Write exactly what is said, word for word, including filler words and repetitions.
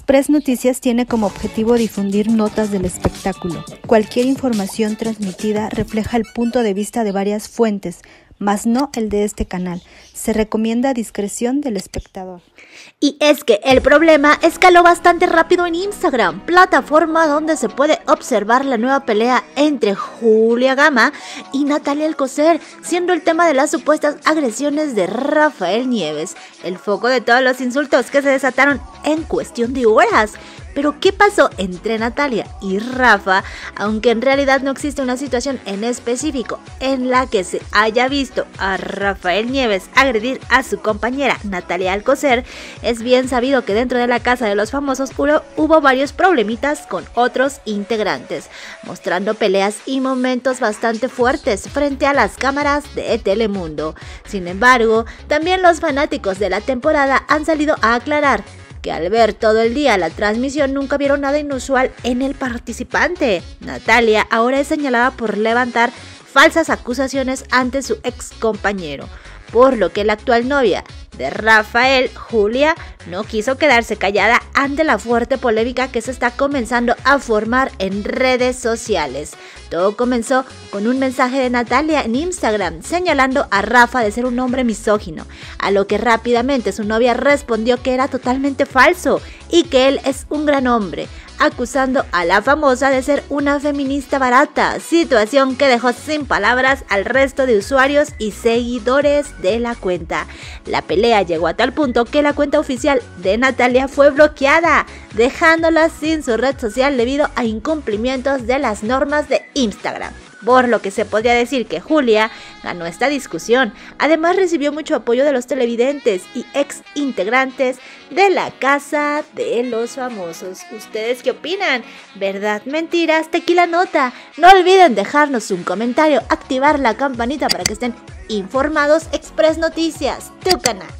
Express Noticias tiene como objetivo difundir notas del espectáculo. Cualquier información transmitida refleja el punto de vista de varias fuentes, mas no el de este canal. Se recomienda discreción del espectador. Y es que el problema escaló bastante rápido en Instagram, plataforma donde se puede observar la nueva pelea entre Julia Gama y Natalia Alcocer, siendo el tema de las supuestas agresiones de Rafael Nieves, el foco de todos los insultos que se desataron en cuestión de horas. Pero ¿qué pasó entre Natalia y Rafa? Aunque en realidad no existe una situación en específico en la que se haya visto a Rafael Nieves agredir a su compañera Natalia Alcocer, es bien sabido que dentro de la casa de los famosos hubo, hubo varios problemitas con otros integrantes, mostrando peleas y momentos bastante fuertes frente a las cámaras de Telemundo. Sin embargo, también los fanáticos de la temporada han salido a aclarar que al ver todo el día la transmisión nunca vieron nada inusual en el participante. Natalia ahora es señalada por levantar falsas acusaciones ante su ex compañero, por lo que la actual novia de Rafael, Julia, no quiso quedarse callada ante la fuerte polémica que se está comenzando a formar en redes sociales. Todo comenzó con un mensaje de Natalia en Instagram señalando a Rafa de ser un hombre misógino, a lo que rápidamente su novia respondió que era totalmente falso y que él es un gran hombre, acusando a la famosa de ser una feminista barata, situación que dejó sin palabras al resto de usuarios y seguidores de la cuenta. La pelea llegó a tal punto que la cuenta oficial de Natalia fue bloqueada, dejándola sin su red social debido a incumplimientos de las normas de Instagram. Por lo que se podría decir que Julia ganó esta discusión. Además recibió mucho apoyo de los televidentes y ex integrantes de la Casa de los Famosos. ¿Ustedes qué opinan? ¿Verdad? ¿Mentiras? Tequila nota. No olviden dejarnos un comentario, activar la campanita para que estén informados. Express Noticias, tu canal.